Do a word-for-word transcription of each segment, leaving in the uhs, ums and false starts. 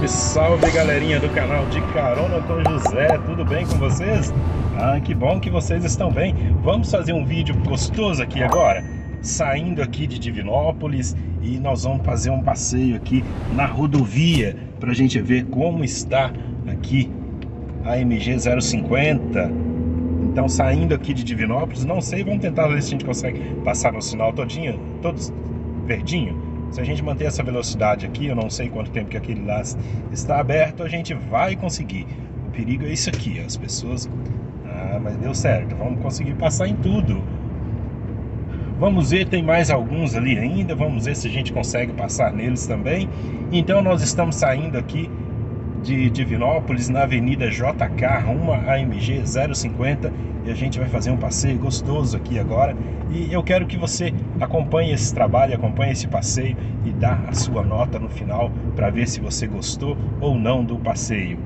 Salve, salve galerinha do canal de Carona com José, tudo bem com vocês? Ah, que bom que vocês estão bem. Vamos fazer um vídeo gostoso aqui agora, saindo aqui de Divinópolis, e nós vamos fazer um passeio aqui na rodovia para a gente ver como está aqui a M G zero cinquenta. Então, saindo aqui de Divinópolis, não sei, vamos tentar ver se a gente consegue passar no sinal todinho, todos verdinho. Se a gente manter essa velocidade aqui, eu não sei quanto tempo que aquele lá está aberto, a gente vai conseguir. O perigo é isso aqui, as pessoas... Ah, mas deu certo, vamos conseguir passar em tudo. Vamos ver, tem mais alguns ali ainda, vamos ver se a gente consegue passar neles também. Então nós estamos saindo aqui de Divinópolis na Avenida J K, rumo à M G zero cinquenta, e a gente vai fazer um passeio gostoso aqui agora. E eu quero que você acompanhe esse trabalho, acompanhe esse passeio e dá a sua nota no final para ver se você gostou ou não do passeio.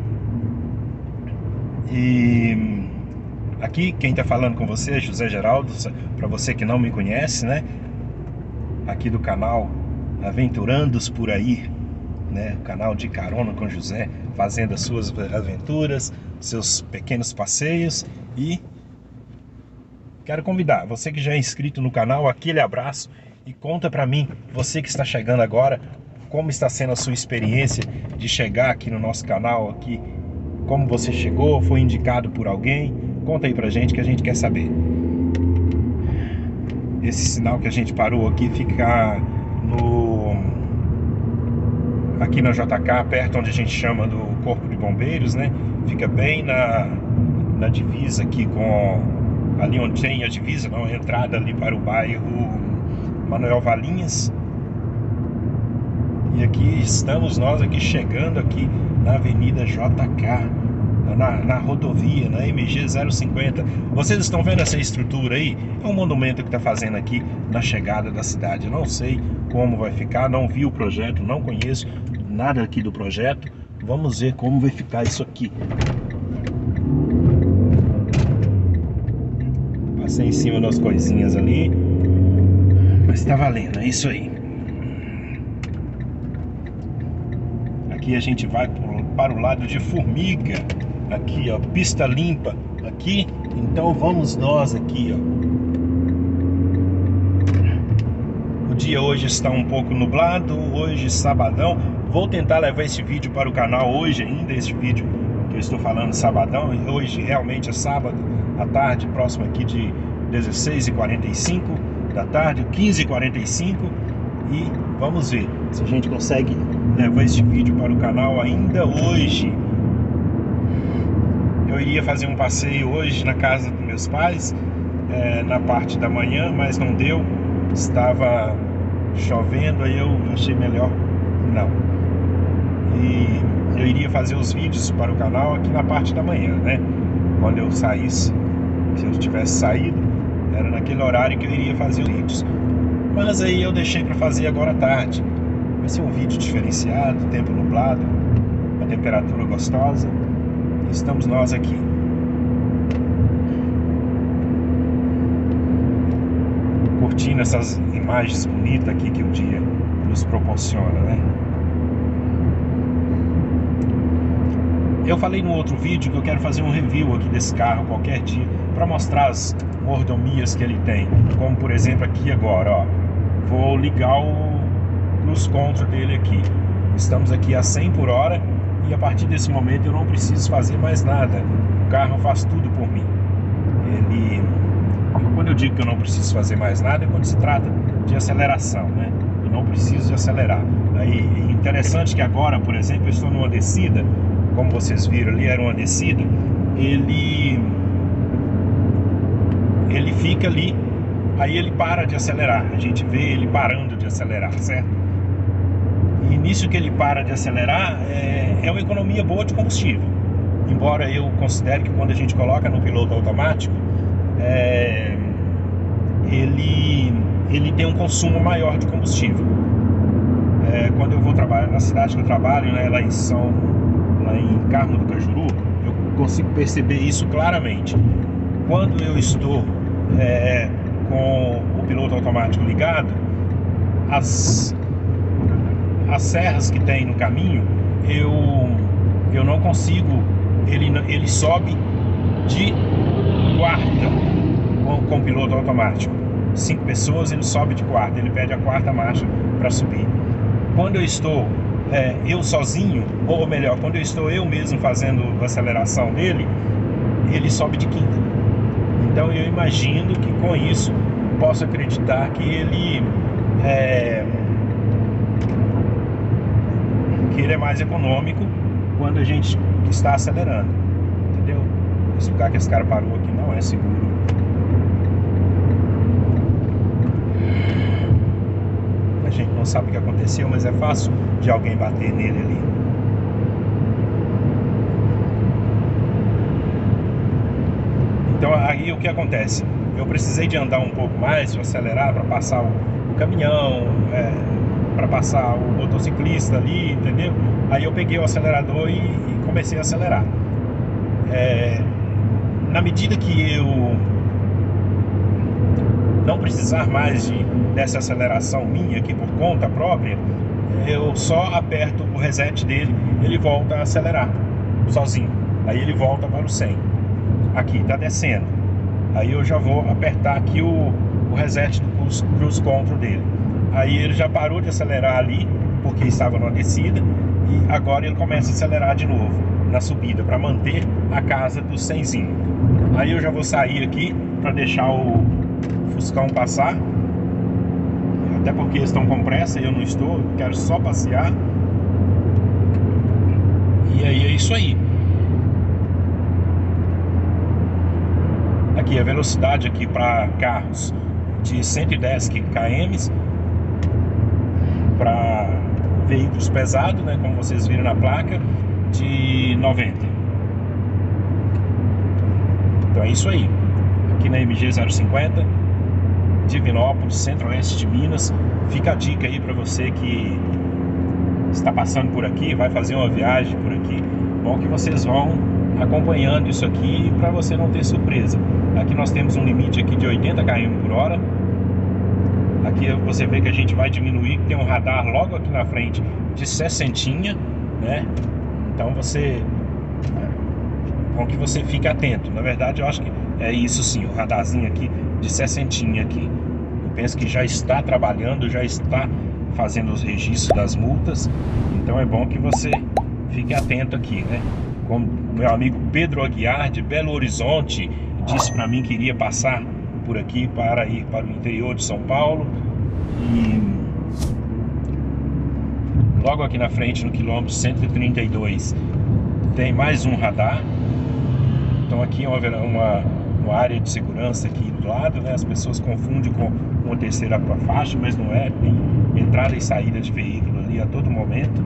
E aqui quem está falando com você é José Geraldo, para você que não me conhece, né? Aqui do canal Aventurandos por Aí, né? O canal de Carona com José, fazendo as suas aventuras, seus pequenos passeios. E quero convidar você que já é inscrito no canal, aquele abraço, e conta pra mim, você que está chegando agora, como está sendo a sua experiência de chegar aqui no nosso canal, aqui, como você chegou, foi indicado por alguém, conta aí pra gente que a gente quer saber. Esse sinal que a gente parou aqui fica no... aqui na J K, perto onde a gente chama do Corpo de Bombeiros, né? Fica bem na, na divisa aqui com... ali onde tem a divisa, não, a entrada ali para o bairro Manuel Valinhas. E aqui estamos nós aqui chegando aqui na Avenida J K, na, na rodovia, na M G zero cinquenta. Vocês estão vendo essa estrutura aí? É um monumento que está fazendo aqui na chegada da cidade. Eu não sei como vai ficar, não vi o projeto, não conheço nada aqui do projeto. Vamos ver como vai ficar isso aqui. Passei em cima das coisinhas ali, mas tá valendo, é isso aí. Aqui a gente vai para o lado de Formiga, aqui ó, pista limpa aqui, então vamos nós aqui ó. O dia hoje está um pouco nublado, hoje sabadão. Vou tentar levar esse vídeo para o canal hoje ainda, esse vídeo que eu estou falando sabadão. Hoje realmente é sábado à tarde, próximo aqui de dezesseis e quarenta e cinco da tarde, quinze e quarenta e cinco, e vamos ver se a gente consegue levar esse vídeo para o canal ainda hoje. Eu iria fazer um passeio hoje na casa dos meus pais, é, na parte da manhã, mas não deu, estava chovendo, aí eu achei melhor não. E eu iria fazer os vídeos para o canal aqui na parte da manhã, né? Quando eu saísse, se eu tivesse saído, era naquele horário que eu iria fazer os vídeos. Mas aí eu deixei para fazer agora à tarde. Vai ser um vídeo diferenciado, tempo nublado, uma temperatura gostosa. E estamos nós aqui. Curtindo essas imagens bonitas aqui que o dia nos proporciona, né? Eu falei no outro vídeo que eu quero fazer um review aqui desse carro qualquer dia para mostrar as mordomias que ele tem, como por exemplo aqui agora, ó, vou ligar o cruise control dele aqui. Estamos aqui a cem por hora e a partir desse momento eu não preciso fazer mais nada. O carro faz tudo por mim. Ele, quando eu digo que eu não preciso fazer mais nada, é quando se trata de aceleração, né? Eu não preciso de acelerar. Aí, interessante que agora, por exemplo, eu estou numa descida. Como vocês viram ali, era uma descida. Ele Ele fica ali, aí ele para de acelerar. A gente vê ele parando de acelerar, certo? E nisso que ele para de acelerar, é, é uma economia boa de combustível. Embora eu considere que quando a gente coloca no piloto automático, é, ele, ele tem um consumo maior de combustível. É, quando eu vou trabalhar na cidade que eu trabalho, né, lá em São... lá em Carmo do Cajuru, eu consigo perceber isso claramente. Quando eu estou é, com o piloto automático ligado, as, as serras que tem no caminho, eu, eu não consigo, ele, ele sobe de quarta com, com piloto automático. Cinco pessoas, ele sobe de quarta, ele pede a quarta marcha para subir. Quando eu estou é, eu sozinho, ou melhor, quando eu estou eu mesmo fazendo a aceleração dele, ele sobe de quinta. Então eu imagino que com isso posso acreditar que ele é, que ele é mais econômico quando a gente está acelerando, entendeu? Esse lugar que esse cara parou aqui não é seguro. A gente não sabe o que aconteceu, mas é fácil de alguém bater nele ali. Então aí o que acontece? Eu precisei de andar um pouco mais para acelerar, para passar o, o caminhão, é, para passar o motociclista ali, entendeu? Aí eu peguei o acelerador e, e comecei a acelerar. É, na medida que eu não precisar mais de, dessa aceleração minha aqui por conta própria, eu só aperto o reset dele, ele volta a acelerar sozinho. Aí ele volta para o cem. Aqui está descendo. Aí eu já vou apertar aqui o, o reset do cruise, cruise control dele. Aí ele já parou de acelerar ali porque estava numa descida e agora ele começa a acelerar de novo na subida para manter a casa do cenzinho. Aí eu já vou sair aqui para deixar o Fuscão passar, até porque eles estão com pressa e eu não estou, eu quero só passear. E aí é isso aí. Aqui a velocidade aqui para carros de cento e dez quilômetros, para veículos pesados, né, como vocês viram na placa, de noventa. Então é isso aí. Aqui na M G zero cinquenta, Divinópolis, centro-oeste de Minas. Fica a dica aí para você que está passando por aqui, vai fazer uma viagem por aqui. Bom que vocês vão acompanhando isso aqui para você não ter surpresa. Aqui nós temos um limite aqui de oitenta quilômetros por hora. Aqui você vê que a gente vai diminuir, tem um radar logo aqui na frente de sessenta, né? Então você, bom que você fique atento. Na verdade eu acho que é isso sim, o radarzinho aqui de sessenta aqui. Eu penso que já está trabalhando, já está fazendo os registros das multas. Então é bom que você fique atento aqui, né? Como meu amigo Pedro Aguiar de Belo Horizonte disse para mim que iria passar por aqui para ir para o interior de São Paulo. E logo aqui na frente, no quilômetro cento e trinta e dois, tem mais um radar. Então aqui é uma, uma, uma área de segurança aqui do lado, né? As pessoas confundem com uma terceira faixa, mas não é. Tem entrada e saída de veículo ali a todo momento.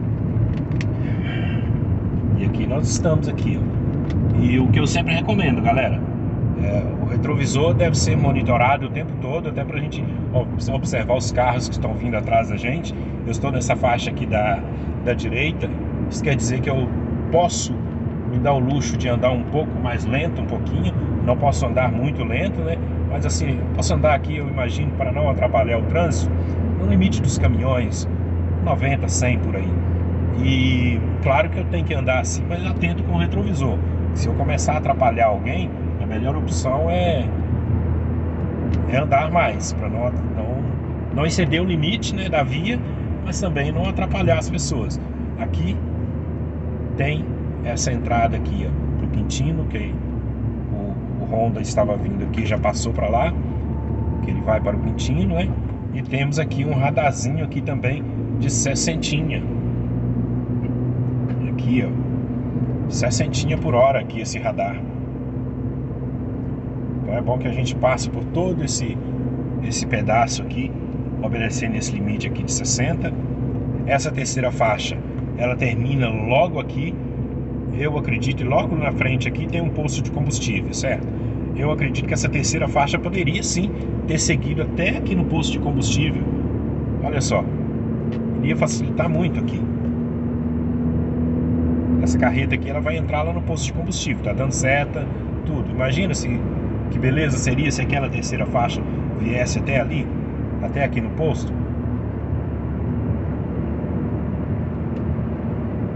E aqui nós estamos aqui, ó. E o que eu sempre recomendo, galera, é, o retrovisor deve ser monitorado o tempo todo, até para a gente observar os carros que estão vindo atrás da gente. Eu estou nessa faixa aqui da, da direita. Isso quer dizer que eu posso me dar o luxo de andar um pouco mais lento, um pouquinho. Não posso andar muito lento, né? Mas assim, posso andar aqui, eu imagino, para não atrapalhar o trânsito, no limite dos caminhões, noventa, cem por aí. E claro que eu tenho que andar assim, mas atento com o retrovisor. Se eu começar a atrapalhar alguém, a melhor opção é, é andar mais, para não, não, não exceder o limite, né, da via, mas também não atrapalhar as pessoas. Aqui tem essa entrada aqui, ó, pro Quintino, que o, o Honda estava vindo aqui, já passou para lá, que ele vai para o Quintino, né? E temos aqui um radarzinho aqui também de sessentinha. Aqui, ó, sessentinha por hora aqui esse radar. Então é bom que a gente passe por todo esse esse pedaço aqui, obedecendo esse limite aqui de sessenta. Essa terceira faixa, ela termina logo aqui. Eu acredito, logo na frente aqui tem um posto de combustível, certo? Eu acredito que essa terceira faixa poderia sim ter seguido até aqui no posto de combustível. Olha só, iria facilitar muito aqui. Essa carreta aqui, ela vai entrar lá no posto de combustível, tá dando seta, tudo. Imagina se que beleza seria se aquela terceira faixa viesse até ali, até aqui no posto.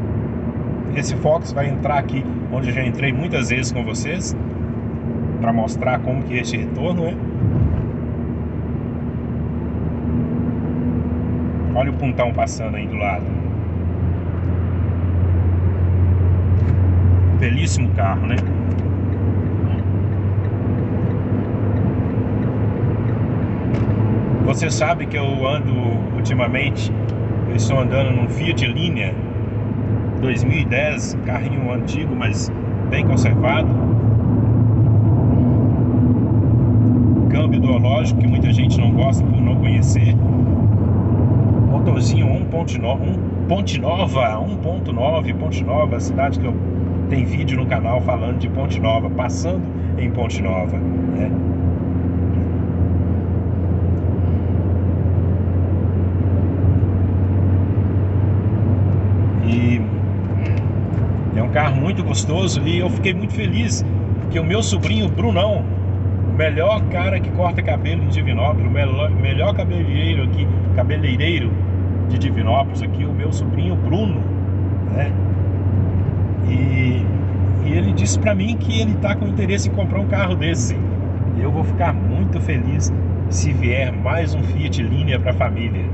esse Fox vai entrar aqui onde eu já entrei muitas vezes com vocês, para mostrar como que é esse retorno, né? Olha o pontão passando aí do lado. Belíssimo carro, né? Você sabe que eu ando ultimamente, eu estou andando num Fiat Linea dois mil e dez, carrinho antigo, mas bem conservado. Câmbio duológico, que muita gente não gosta por não conhecer. Motorzinho um ponto nove, um Ponte Nova, um ponto nove, Ponte Nova, cidade que eu tenho vídeo no canal falando de Ponte Nova, passando em Ponte Nova, né? E é um carro muito gostoso e eu fiquei muito feliz que o meu sobrinho Brunão, o melhor cara que corta cabelo em Divinópolis, o melhor, melhor cabeleireiro aqui, cabeleireiro de Divinópolis aqui, o meu sobrinho Bruno, né? E, e ele disse pra mim que ele tá com interesse em comprar um carro desse. Eu vou ficar muito feliz se vier mais um Fiat Linea pra família.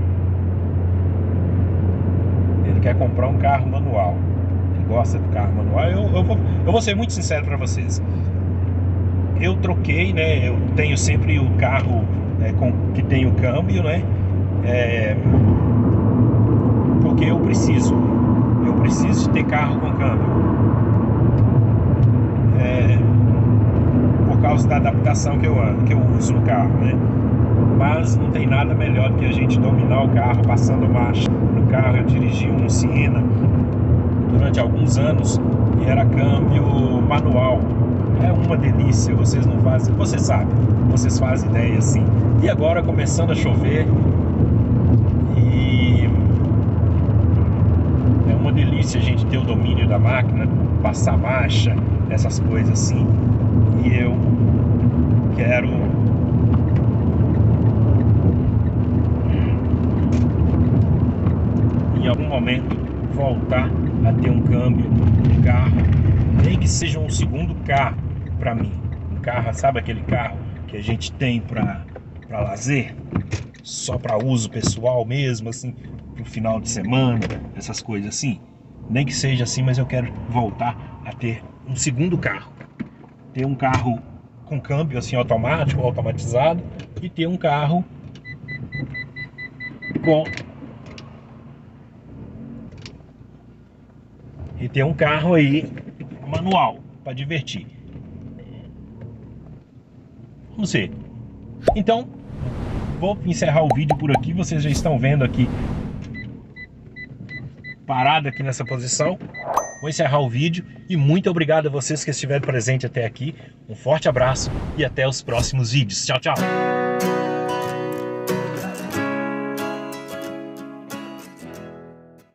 Ele quer comprar um carro manual. Ele gosta do carro manual. Eu, eu, vou, eu vou ser muito sincero pra vocês. Eu troquei, né? Eu tenho sempre o carro é, com, que tem o câmbio, né? É, porque eu preciso. Eu preciso de ter carro com câmbio. É, por causa da adaptação que eu ando, que eu uso no carro, né? Mas não tem nada melhor do que a gente dominar o carro passando marcha. No carro eu dirigi um Siena durante alguns anos e era câmbio manual. É uma delícia, vocês não fazem, vocês sabem, vocês fazem ideia assim. E agora começando a chover e é uma delícia a gente ter o domínio da máquina, passar marcha, essas coisas assim. E eu quero em algum momento voltar a ter um câmbio, um carro, nem que seja um segundo carro para mim. Um carro, sabe aquele carro que a gente tem para para lazer, só para uso pessoal mesmo, assim, pro final de semana, essas coisas assim. Nem que seja assim, mas eu quero voltar a ter um segundo carro, ter um carro com câmbio assim automático, automatizado, e ter um carro com e ter um carro aí manual para divertir. Vamos ver. Então, vou encerrar o vídeo por aqui. Vocês já estão vendo aqui, parado aqui nessa posição. Vou encerrar o vídeo e muito obrigado a vocês que estiveram presentes até aqui. Um forte abraço e até os próximos vídeos. Tchau, tchau!